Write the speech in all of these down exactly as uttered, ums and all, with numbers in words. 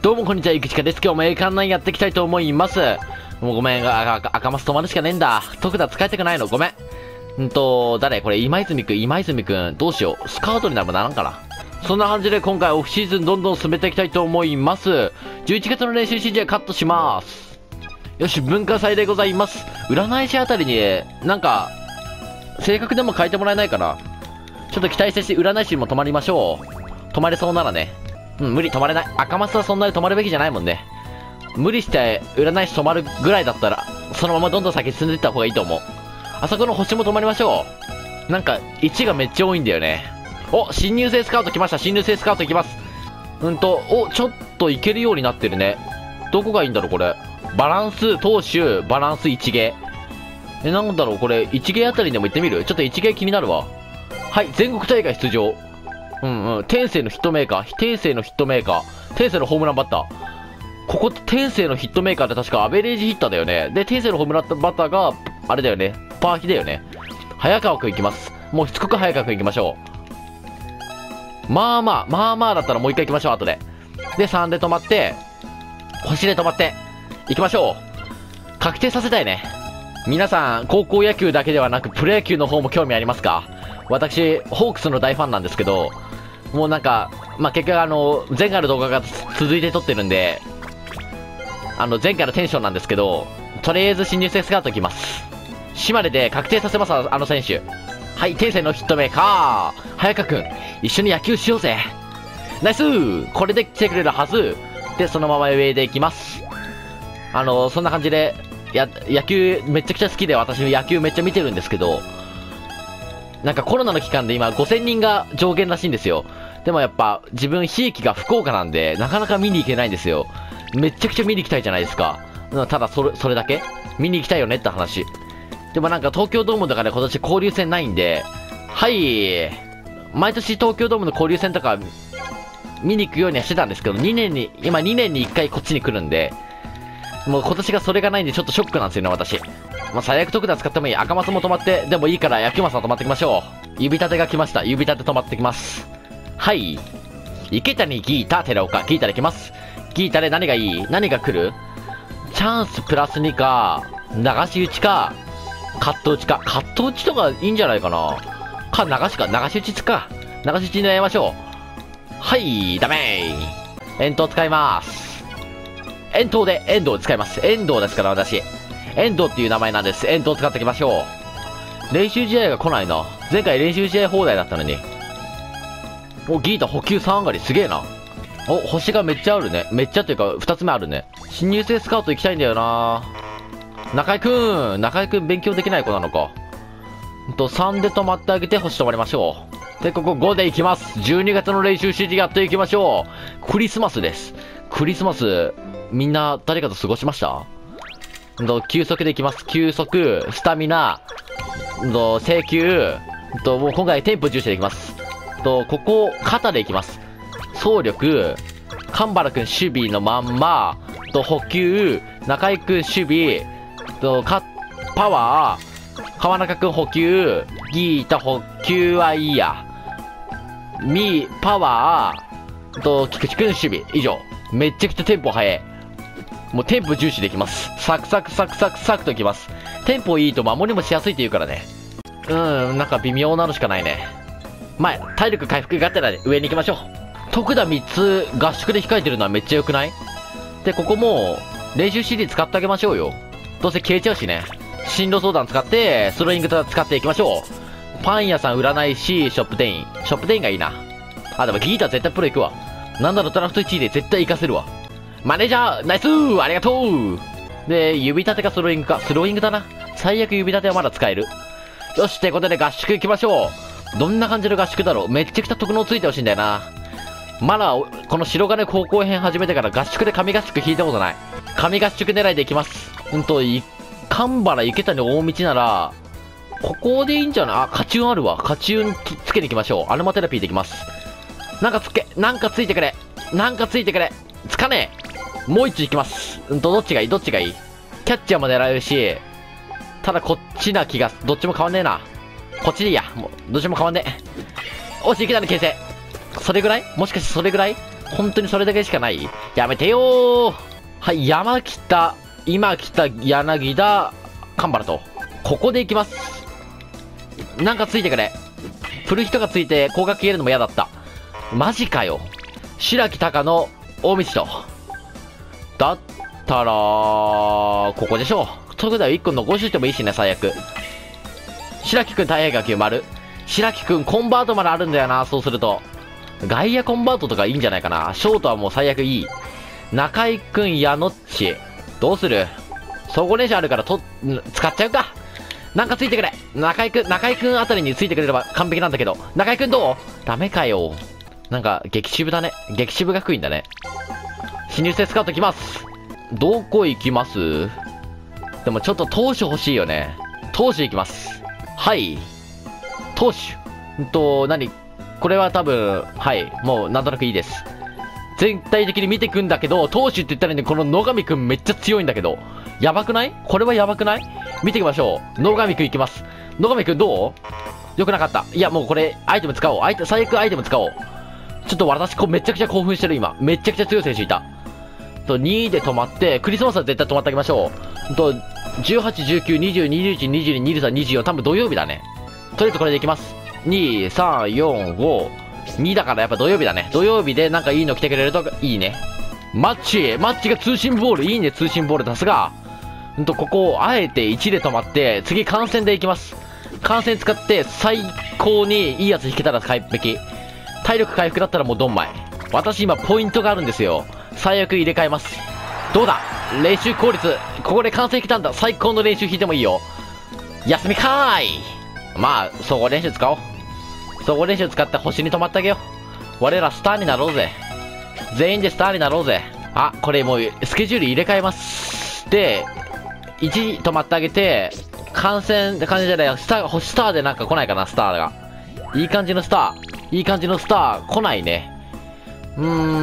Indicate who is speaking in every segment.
Speaker 1: どうもこんにちは、ゆくちかです。今日も栄冠ナインやっていきたいと思います。もうごめん、あ、あ赤マス止まるしかねえんだ。徳田使いたくないの、ごめん。んと、誰これ、今泉くん、今泉くん、どうしよう。スカウトになるもならんかな。そんな感じで今回オフシーズンどんどん進めていきたいと思います。じゅういちがつの練習試合カットします。よし、文化祭でございます。占い師あたりに、なんか、性格でも変えてもらえないかな。ちょっと期待して占い師にも泊まりましょう。泊まれそうならね。うん、無理、泊まれない。赤マスはそんなに泊まるべきじゃないもんね。無理して占い師泊まるぐらいだったら、そのままどんどん先進んでいった方がいいと思う。あそこの星も泊まりましょう。なんか、いちがめっちゃ多いんだよね。お、新入生スカウト来ました。新入生スカウト行きます。うんと、お、ちょっといけるようになってるね。どこがいいんだろう、これ。バランス、投手、バランスいち芸。え、なんだろう、これ、いち芸あたりでも行ってみる？ちょっといち芸気になるわ。はい、全国大会出場。うんうん、天性のヒットメーカー、天性のヒットメーカー、天性のホームランバッター。ここ、天性のヒットメーカーって確かアベレージヒッターだよね。で、天性のホームランバッターが、あれだよね、パーヒだよね。早川くん行きます。もうしつこく早川くん行きましょう。まあまあ、まあまあだったらもう一回行きましょう、後で。で、さんで止まって、星で止まって、行きましょう。確定させたいね。皆さん、高校野球だけではなく、プロ野球の方も興味ありますか？私、ホークスの大ファンなんですけど、もうなんか、まあ、結局あの、前回の動画が続いて撮ってるんで、あの、前回のテンションなんですけど、とりあえず新入生スカウト行きます。島根で確定させます、あの選手。はい、天性のヒットメーカー。早川くん、一緒に野球しようぜ。ナイスー！これで来てくれるはず。で、そのまま上で行きます。あの、そんな感じで、や、野球めちゃくちゃ好きで、私野球めっちゃ見てるんですけど、なんかコロナの期間で今ごせんにんが上限らしいんですよ。でもやっぱ自分ひいきが福岡なんでなかなか見に行けないんですよ。めっちゃくちゃ見に行きたいじゃないですか。ただそれ、それだけ見に行きたいよねって話。でもなんか東京ドームとかで今年交流戦ないんで、はい、毎年東京ドームの交流戦とか見に行くようにはしてたんですけど、にねんに、今にねんにいっかいこっちに来るんで、もう今年がそれがないんでちょっとショックなんですよね、私。まあ、最悪特段使ってもいい。赤マスも止まって、でもいいから野球マスは止まってきましょう。指立てが来ました。指立て止まってきます。はい。池谷、ギータ、寺岡。ギータで来ます。ギータで何がいい？何が来る？チャンスプラスにか、流し打ちか、カット打ちか。カット打ちとかいいんじゃないかな。か、流しか。流し打ちつか。流し打ちに狙いましょう。はい、ダメー。遠投使います。遠投で遠藤使います。遠藤ですから、私。遠藤っていう名前なんです。遠藤使っていきましょう。練習試合が来ないな。前回練習試合放題だったのに。お、ギータ補給さん上がりすげえな。お、星がめっちゃあるね。めっちゃというかふたつめあるね。新入生スカウト行きたいんだよな。中井くん。中井くん勉強できない子なのか。んと、さんで止まってあげて星止まりましょう。で、ここごで行きます。じゅうにがつの練習試合やっていきましょう。クリスマスです。クリスマス、みんな誰かと過ごしました？と急速でいきます。急速、スタミナ、と制球、ともう今回テンポ重視でいきます。とここ、肩でいきます。走力、神原くん守備のまんま、と補給、中井くん守備、とかパワー、川中くん補給、ギータ補給はいいや。ミー、パワー、と菊池くん守備、以上。めっちゃくちゃテンポ速い。もうテンポ重視できます。サクサクサクサクサクときます。テンポいいと守りもしやすいって言うからね。うーん、なんか微妙なのしかないね。前、体力回復がてらで上に行きましょう。特打みっつ合宿で控えてるのはめっちゃ良くない？で、ここも練習 シーディー 使ってあげましょうよ。どうせ消えちゃうしね。進路相談使って、スローイング使っていきましょう。パン屋さん占い師、ショップ店員。ショップ店員がいいな。あ、でもギーター絶対プロ行くわ。なんだろ、ドラフトいちいで絶対行かせるわ。マネージャー、ナイスー、ありがとう。で、指立てかスローイングか。スローイングだな。最悪指立てはまだ使える。よし、ってことで合宿行きましょう。どんな感じの合宿だろう。めっちゃくちゃ特能ついてほしいんだよな。まだ、この白金高校編始めてから合宿で神合宿引いたことない。神合宿狙いで行きます。うんと、神原、池谷、大道なら、ここでいいんじゃない？あ、勝ち運あるわ。勝ち運つけに行きましょう。アルマテラピーできます。なんかつけ、なんかついてくれ。なんかついてくれ。つかねえ。もう一丁いきます。うんと、どっちがいい？どっちがいい？キャッチャーも狙えるし、ただこっちな気が、どっちも変わんねえな。こっちでいいや。もう、どっちも変わんねえ。おし、池谷形成。それぐらい？もしかしてそれぐらい？ 本当にそれだけしかない？やめてよー。はい、山北、今来た柳田、神原と。ここで行きます。なんかついてくれ。プルヒトがついて高額消えるのも嫌だった。マジかよ。白木隆の大道と。だったら、ここでしょう。特大いっこ残しといてもいいしね、最悪。白木くん大変学級丸。白木くんコンバートまであるんだよな、そうすると。外野コンバートとかいいんじゃないかな。ショートはもう最悪いい。中井くん、矢野っち。どうする？総合練習あるからと、使っちゃうか。なんかついてくれ。中井くん、中井くんあたりについてくれれば完璧なんだけど。中井くんどう？ダメかよ。なんか、激渋だね。激渋学院だね。新入生スカウト来ます。どこ行きます？でもちょっと投手欲しいよね。投手行きます。はい。投手。んと、何？これは多分、はい。もうなんとなくいいです。全体的に見ていくんだけど、投手って言ったらね、この野上くんめっちゃ強いんだけど。やばくない？これはやばくない？見ていきましょう。野上くん行きます。野上くんどう？よくなかった。いや、もうこれ、アイテム使おう。アイテ最悪アイテム使おう。ちょっと私こ、めちゃくちゃ興奮してる今。めちゃくちゃ強い選手いた。と、にいで止まって、クリスマスは絶対止まってあげましょう。と、じゅうはち、じゅうきゅう、にじゅう、にじゅういち、にじゅうに、にじゅうさん、にじゅうよん、多分土曜日だね。とりあえずこれでいきます。に、さん、よん、ご、にだからやっぱ土曜日だね。土曜日でなんかいいの来てくれるといいね。マッチマッチが通信ボールいいね、通信ボール。さすが。んと、ここをあえていちで止まって、次観戦でいきます。観戦使って最高にいいやつ引けたら完璧。体力回復だったらもうドンマイ。私今ポイントがあるんですよ。最悪入れ替えます。どうだ練習効率。ここで観戦来たんだ。最高の練習引いてもいいよ。休みかーい。まあ、総合練習使おう。総合練習使って星に止まってあげよう。我らスターになろうぜ。全員でスターになろうぜ。あ、これもうスケジュール入れ替えます。で、いち止まってあげて、観戦って感じじゃないよ。スターが、スターでなんか来ないかな、スターが。いい感じのスター。いい感じのスター、来ないね。うー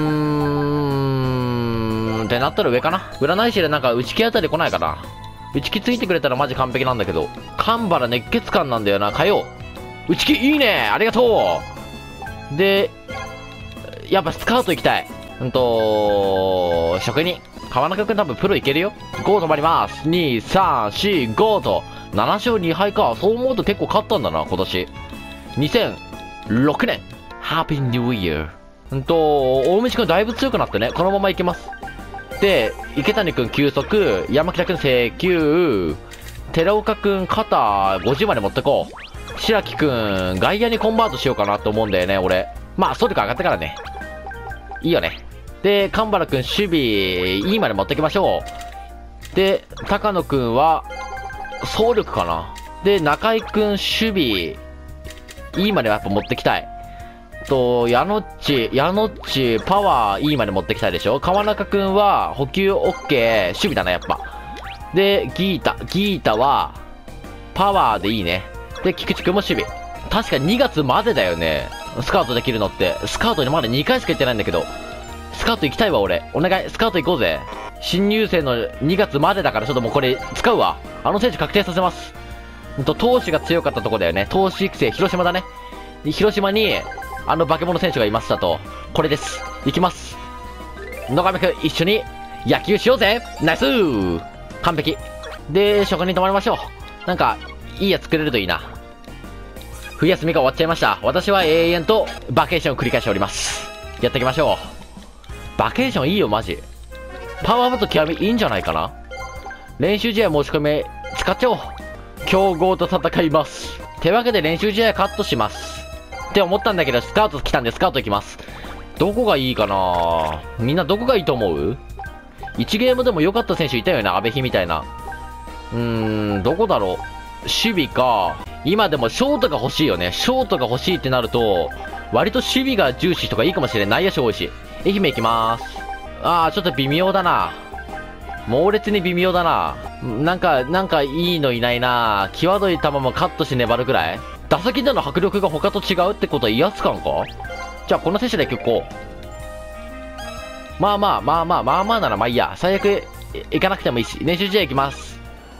Speaker 1: ん、ってなったら上かな。占い師でなんか内気あたり来ないかな。内気ついてくれたらマジ完璧なんだけど。神原熱血感なんだよな、火曜。内気いいね、ありがとう。で、やっぱスカウト行きたい。うんと、職人。川中くん多分プロいけるよ。ご止まります。に、さん、し、ごと。なな勝に敗か。そう思うと結構勝ったんだな、今年。にせんろくねん。ハッピーニューイヤー。うんと、大道くんだいぶ強くなってね。このままいけます。で、池谷くん急速、山北くん請求、寺岡くん肩ごじゅうまで持ってこう。白木くん、外野にコンバートしようかなと思うんだよね、俺。まあ、総力上がってからね。いいよね。で、神原くん守備、いいまで持ってきましょう。で、高野くんは、総力かな。で、中井くん守備、いいまでやっぱ持ってきたい。と、矢野っち、矢野っち、パワーいいまで持ってきたいでしょ。川中くんは、補給 OK、守備だな、やっぱ。で、ギータ、ギータは、パワーでいいね。で、菊池くんも守備。確かにがつまでだよね。スカウトできるのって。スカウトにまだにかいしか行ってないんだけど。スカウト行きたいわ、俺。お願い、スカウト行こうぜ。新入生のにがつまでだからちょっともうこれ使うわ。あの選手確定させます。うんと、投手が強かったとこだよね。投手育成、広島だね。広島に、あの化け物選手がいましたと。これです。行きます。野上くん、一緒に野球しようぜ。ナイスー。完璧。で、職人止まりましょう。なんか、いいやつ作れるといいな。冬休みが終わっちゃいました。私は永遠とバケーションを繰り返しております。やっていきましょう。バケーションいいよ、マジ。パワーアップと極みいいんじゃないかな。練習試合申し込み使っちゃおう。強豪と戦います。てわけで練習試合カットします。って思ったんだけど、スカウト来たんでスカウト行きます。どこがいいかな。みんなどこがいいと思う？ いち ゲームでも良かった選手いたよね、阿部比みたいな。うーん、どこだろう。守備か。今でもショートが欲しいよね。ショートが欲しいってなると、割と守備が重視とかいいかもしれない。内野手多いし。愛媛行きまーす。あー、ちょっと微妙だな。猛烈に微妙だな。なんか、なんかいいのいないな。際どい球もカットして粘るぐらい。打席での迫力が他と違うってことは威圧感か。じゃあこの選手で結構。まあまあまあまあまあまあならまあいいや。最悪行かなくてもいいし。練習試合行きます。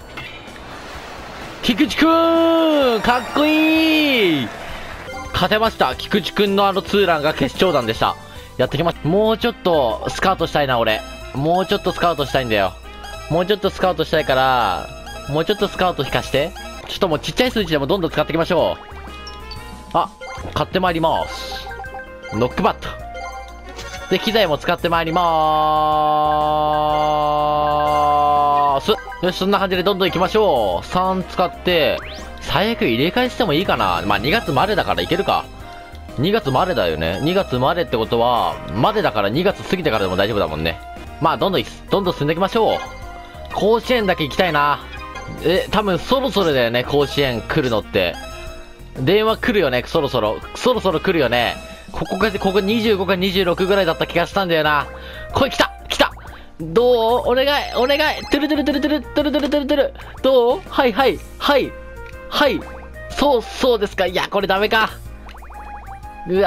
Speaker 1: 菊池くんかっこいい。勝てました。菊池くんのあのツーランが決勝弾でした。 やってきます。もうちょっとスカウトしたいな、俺。もうちょっとスカウトしたいんだよ。もうちょっとスカウトしたいから、もうちょっとスカウト引かして。ちょっともうちっちゃい数値でもどんどん使っていきましょう。あ、買ってまいります。ノックバット。で、機材も使ってまいりまーす。よし、そんな感じでどんどん行きましょう。さん使って、最悪入れ替えしてもいいかな。まあ、にがつまでだからいけるか。にがつまでだよね。にがつまでってことは、までだからにがつ過ぎてからでも大丈夫だもんね。まあ、どんどん、どんどん進んでいきましょう。甲子園だけ行きたいな。え、多分そろそろだよね、甲子園来るのって。電話来るよね、そろそろ。そろそろ来るよね。ここが、ここにじゅうごかにじゅうろくぐらいだった気がしたんだよな。これ来た来たどうお願いお願いトゥルトゥルトゥルトゥルトゥルトゥルトゥルトゥルどうはいはいはいはいそうそうですか。いや、これダメか。う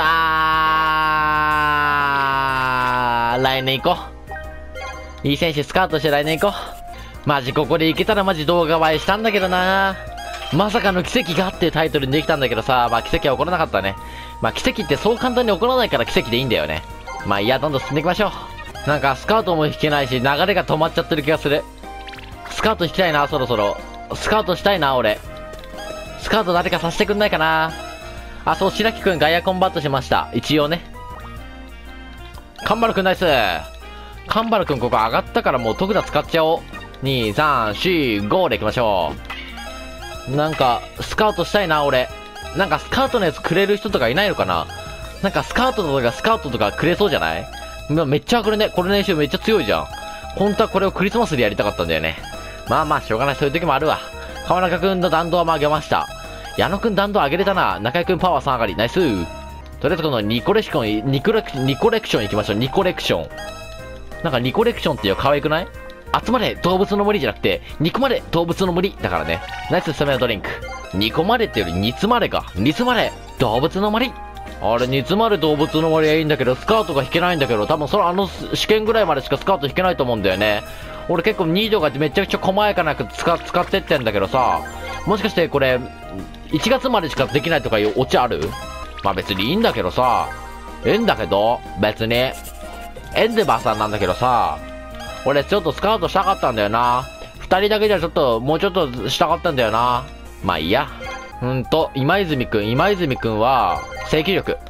Speaker 1: わー来年行こう。いい選手スカウトして来年行こう。マジここで行けたらマジ動画映えしたんだけどな。まさかの奇跡がっていうタイトルにできたんだけどさ、まあ奇跡は起こらなかったね。まあ奇跡ってそう簡単に起こらないから奇跡でいいんだよね。まあいや、どんどん進んでいきましょう。なんかスカウトも引けないし、流れが止まっちゃってる気がする。スカウト引きたいな、そろそろ。スカウトしたいな、俺。スカウト誰かさせてくんないかな。あ、そう、白木くんガイアコンバットしました。一応ね。カンバルくんナイス。カンバルくんここ上がったからもう特打使っちゃおう。に、さん、よん、ごでいきましょう。なんか、スカウトしたいな、俺。なんかスカウトのやつくれる人とかいないのかな。なんかスカウトとかスカウトとかくれそうじゃない？めっちゃ上がるね。これ練習めっちゃ強いじゃん。本当はこれをクリスマスでやりたかったんだよね。まあまあ、しょうがない。そういう時もあるわ。川中くんの弾道はまあ上げました。矢野くん弾道上げれたな。中井くんパワーさん上がり。ナイスー。とりあえずこのニコレクション、ニコレク、ニコレクション行きましょう。ニコレクション。なんかニコレクションっていう可愛くない？集まれ動物の森じゃなくて、肉まれ動物の森だからね。ナイススタミナドリンク。煮込まれってより煮詰まれか。煮詰まれ動物の森。あれ、煮詰まれ動物の森はいいんだけど、スカウトが引けないんだけど、多分それあの試験ぐらいまでしかスカウト引けないと思うんだよね。俺結構ニードがめちゃくちゃ細やかなく使使ってってんだけどさ、もしかしてこれ、いちがつまでしかできないとかいうオチある？まあ別にいいんだけどさ、ええんだけど、別に。エンデバーさんなんだけどさ、俺ちょっとスカウトしたかったんだよな。二人だけじゃちょっと、もうちょっとしたかったんだよな。まあいいや。うんと、今泉くん、今泉くんは、制球力。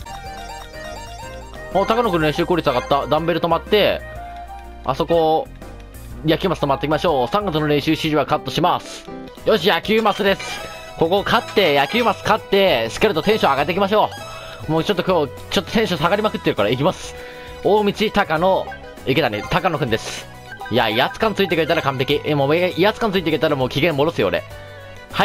Speaker 1: お、高野くんの練習効率上がった。ダンベル止まって、あそこ、野球マス止まっていきましょう。さんがつの練習指示はカットします。よし、野球マスです。ここ勝って、野球マス勝って、しっかりとテンション上がっていきましょう。もうちょっと今日、ちょっとテンション下がりまくってるから行きます。大道高野、池谷、高野くんです。いや、威圧感ついてくれたら完璧。え、もう、威圧感ついてくれたらもう機嫌戻すよ、俺。はい。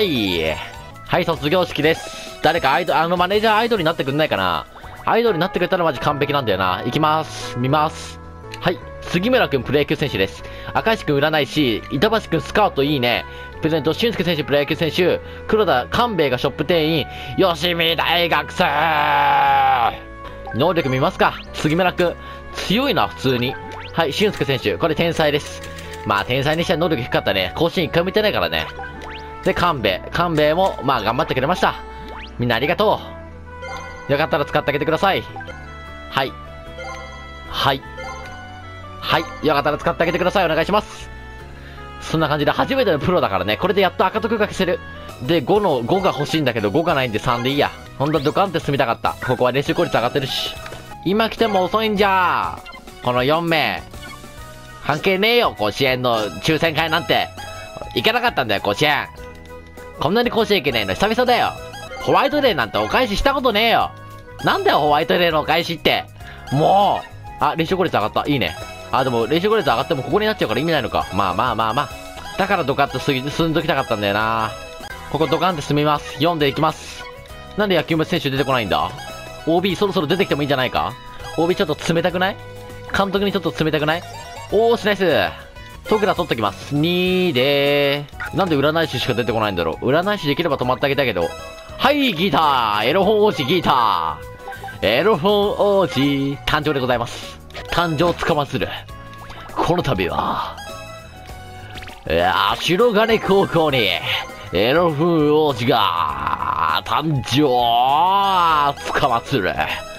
Speaker 1: はい、卒業式です。誰かアイドル、あのマネージャーアイドルになってくんないかな。アイドルになってくれたらマジ完璧なんだよな。行きます。見ます。はい。杉村くんプロ野球選手です。赤石くん占い師、板橋くんスカウトいいね。プレゼント、俊介選手プロ野球選手、黒田官兵衛がショップ店員、吉見大学生。能力見ますか。杉村くん。強いな、普通に。はい、俊介選手。これ天才です。まあ、天才にしては能力低かったね。甲子園一回も見てないからね。で、官兵衛。官兵衛も、まあ、頑張ってくれました。みんなありがとう。よかったら使ってあげてください。はい。はい。はい。よかったら使ってあげてください。お願いします。そんな感じで、初めてのプロだからね。これでやっと赤得が消せる。で、ごの、ごが欲しいんだけど、ごがないんでさんでいいや。ほんとドカンって進みたかった。ここは練習効率上がってるし。今来ても遅いんじゃー。このよんめい。関係ねえよ、甲子園の抽選会なんて。行けなかったんだよ、甲子園。こんなに甲子園行けねえの久々だよ。ホワイトデーなんてお返ししたことねえよ。なんだよ、ホワイトデーのお返しって。もう。あ、練習効率上がった。いいね。あ、でも練習効率上がってもここになっちゃうから意味ないのか。まあまあまあまあ。だからドカッと進んどきたかったんだよな。ここドカンって進みます。よんでいきます。なんで野球部選手出てこないんだ？ オービー そろそろ出てきてもいいんじゃないか？ オービー ちょっと冷たくない？監督にちょっと冷たくない？おーし、ナイス。徳田取っときます。にでー。なんで占い師しか出てこないんだろう。占い師できれば止まってあげたいけど。はい、ギターエロ本王子ギターエロ本王子誕生でございます。誕生つかまつる。この度は、いやー、白金高校に、エロ本王子が、誕生つかまつる。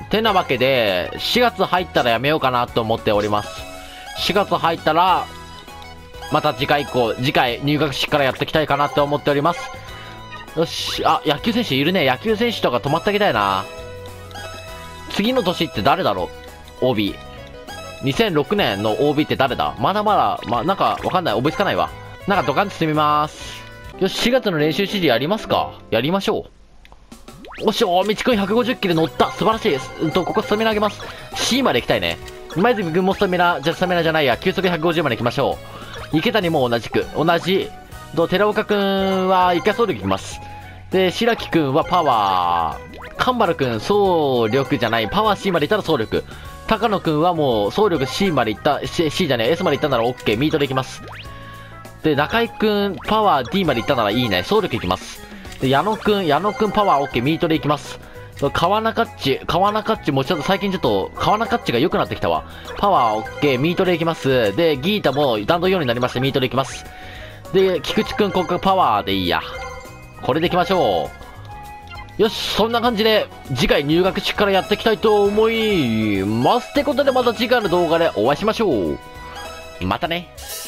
Speaker 1: てなわけで、しがつ入ったらやめようかなと思っております。しがつ入ったら、また次回以降、次回入学式からやっていきたいかなって思っております。よし、あ、野球選手いるね。野球選手とか泊まってあげたいな。次の年って誰だろう ?オービー。にせんろくねんの オービー って誰だ？まだまだ、ま、なんかわかんない。覚えつかないわ。なんかドカンと進みます。よし、しがつの練習指示やりますか？やりましょう。おしお、みちくんひゃくごじゅっキロ乗った。素晴らしいです。うんと、ここスタミナ上げます。C まで行きたいね。今泉君もスタミナ、じゃスタミナじゃないや。球速ひゃくごじゅうまで行きましょう。池谷も同じく。同じ。と、寺岡君は一回走力行きます。で、白木君はパワー。神原君、走力じゃない。パワー C まで行ったら走力。高野君はもう走力 C まで行った、C, C じゃねえ、S まで行ったなら OK。ミートで行きます。で、中井君、パワー D まで行ったならいいね。走力行きます。で、矢野君、矢野君パワー OK。ミートで行きます。川中っち、川中っちもちょっと最近ちょっと、川中っちが良くなってきたわ。パワー OK。ミートで行きます。で、ギータも弾道よんになりまして、ミートで行きます。で、菊池君、ここパワーでいいや。これで行きましょう。よし、そんな感じで、次回入学式からやっていきたいと思います。ってことでまた次回の動画でお会いしましょう。またね。